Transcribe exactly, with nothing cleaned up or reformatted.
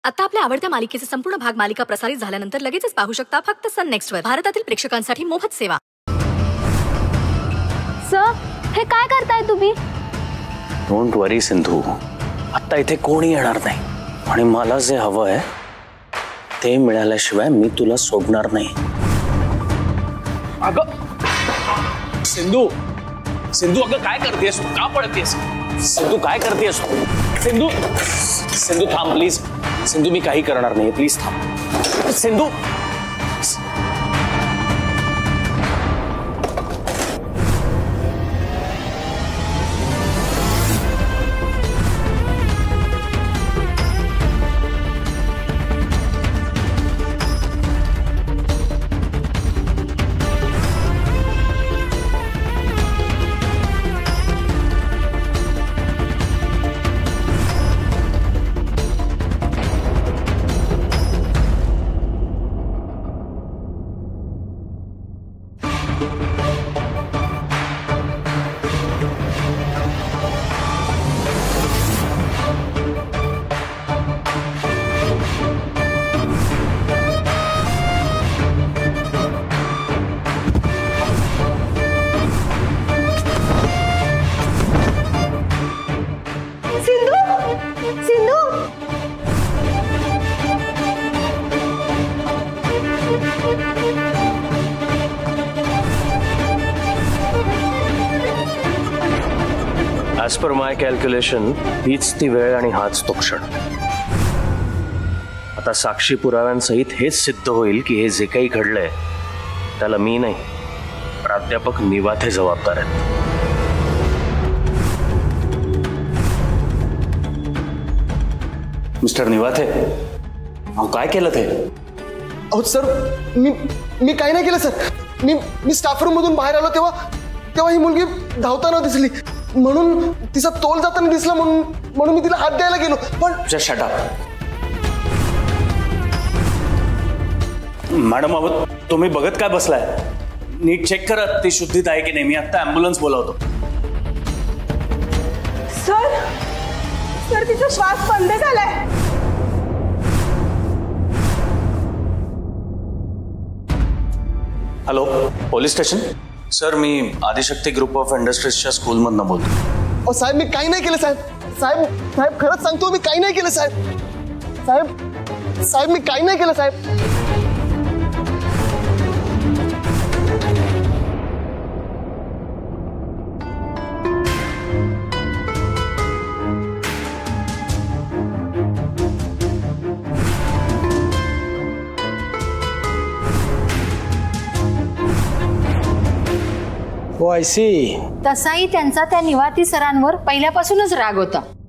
आता आपल्या आवडत्या मालिकेचे संपूर्ण भाग मालिका प्रसारित झाल्यानंतर लगेचच पाहू शकता फक्त सन नेक्स्ट वर भारतातील प्रेक्षकांसाठी मोफत सेवा। सर, हे काय करताय तुम्ही? डोंट वरी सिंधू, आता इथे कोणी येणार नाही आणि मला जे हवं आहे ते मिळाल्याशिवाय मी तुला सोडणार नाही। अगं सिंधू, सिंधू अगं काय करतेस? का पळतेस? सिंधू काय करतेस? सिंधू, सिंधू थांब प्लीज। सिंधू मी काही करणार नाही, प्लीज थांब। Sindhu As per my calculation, हीच ती वेळ आणि हाच तो क्षण। आता साक्षी पुराव्यांसहित हेच सिद्ध होईल की हे जे काही घडलंय त्याला मी नाही, प्राध्यापक निवाथे जबाबदार आहेत। मिस्टर निवाथे, अहो काय केलं ते? अहो सर, मी मी काही नाही केलं सर। मी मी स्टाफ रूम मधून बाहेर आलो तेव्हा तेव्हा ही मुलगी धावताना दिसली, म्हणून तिचा तोल जाताना दिसला, म्हणून म्हणून मी तिला हात द्यायला गेलो, पण जस्ट शट अप। मॅडम, अहो तुम्ही बघत काय बसलाय? नीट चेक करा ती शुद्धीत आहे की नाही। मी आता ॲम्ब्युलन्स बोलावतो। सर, सर तिचा श्वास बंद झालाय। Hello, police station? सर, मी आदिशक्ती ग्रुप ऑफ इंडस्ट्रीजच्या स्कूलमधनं बोलतो। अहो साहेब, मी काही नाही केलं साहेब। साहेब साहेब खरंच सांगतो, मी काही नाही केलं साहेब। साहेब साहेब मी काही नाही केलं साहेब। तसाही त्यांचा त्या निवाती सरांवर पहिल्यापासूनच राग होता।